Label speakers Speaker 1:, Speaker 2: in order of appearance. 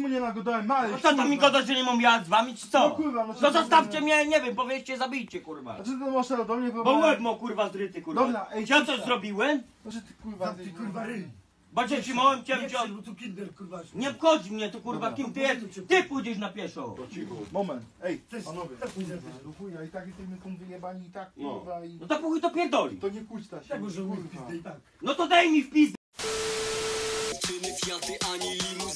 Speaker 1: nie nagodałem, małe.
Speaker 2: No co to mi goda, że nie mam jechać z wami, czy co?
Speaker 1: No kurwa, no
Speaker 2: To zostawcie mnie, nie wiem, powiedzcie, zabijcie, kurwa.
Speaker 1: A czy ty masz do mnie
Speaker 2: Bo łeb ma, kurwa, zdryty, kurwa.
Speaker 1: Dobra, ej,
Speaker 2: ja coś zrobiłem?
Speaker 1: No że ty kurwa,
Speaker 3: Ty kurwa ryj.
Speaker 2: Bo cię trzymałem, cię...
Speaker 3: Bo tu kinder kurwa.
Speaker 2: Nie wchodzi mnie tu, kurwa, kim ty jesteś? Ty pójdziesz na pieszo.
Speaker 1: moment, ej,
Speaker 3: Też,
Speaker 1: panowie,
Speaker 3: też pójdę.
Speaker 1: do chuja, i tak jesteśmy tu wyjebani, i tak
Speaker 4: No.
Speaker 1: kurwa, i...
Speaker 2: No to pójdź to pierdoli.
Speaker 1: To nie kłóćta się,
Speaker 3: Tak może mówić
Speaker 1: kurwa.
Speaker 3: pizdę i tak.
Speaker 2: No to daj mi w pizdę.
Speaker 5: Fiaty ani limus.